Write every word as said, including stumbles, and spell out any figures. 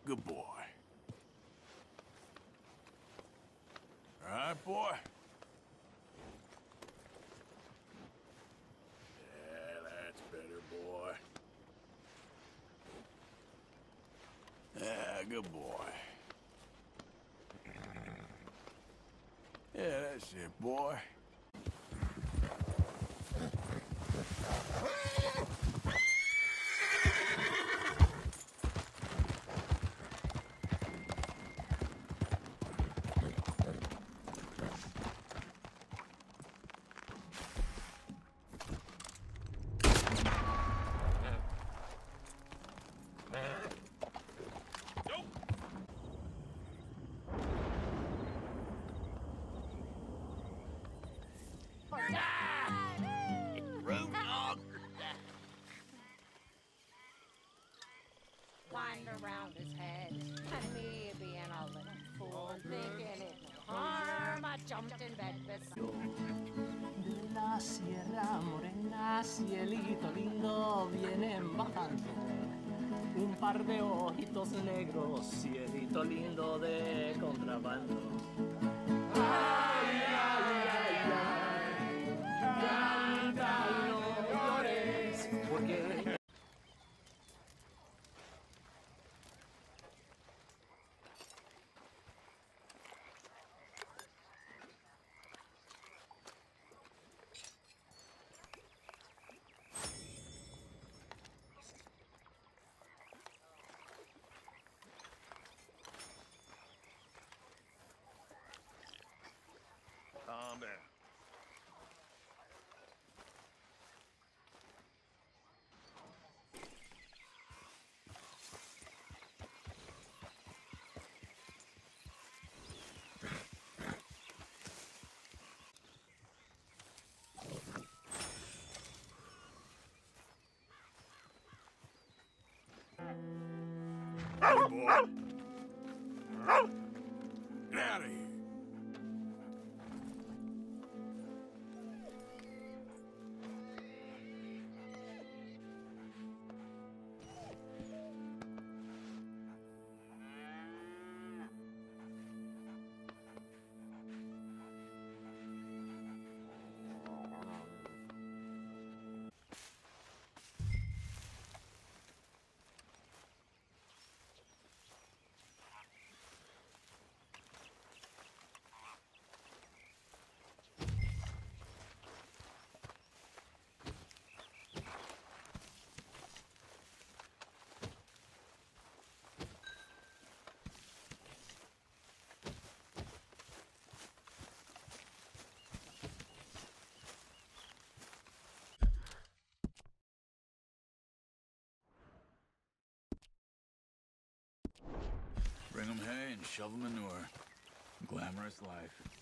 Good boy. All right, boy. Yeah, that's better, boy. Yeah, good boy. Yeah, that's it, boy. Wind around his head, and me being a little fool and thinking it no harm, I jumped in bed beside De la sierra morena, cielito lindo, vienen bajando un par de ojitos negros, cielito lindo de contrabando. Ay, ay, ay, ay, canta y no llores, porque... Calm down. Good boy. Get out of here. Bring 'em hay and shovel manure. Glamorous life.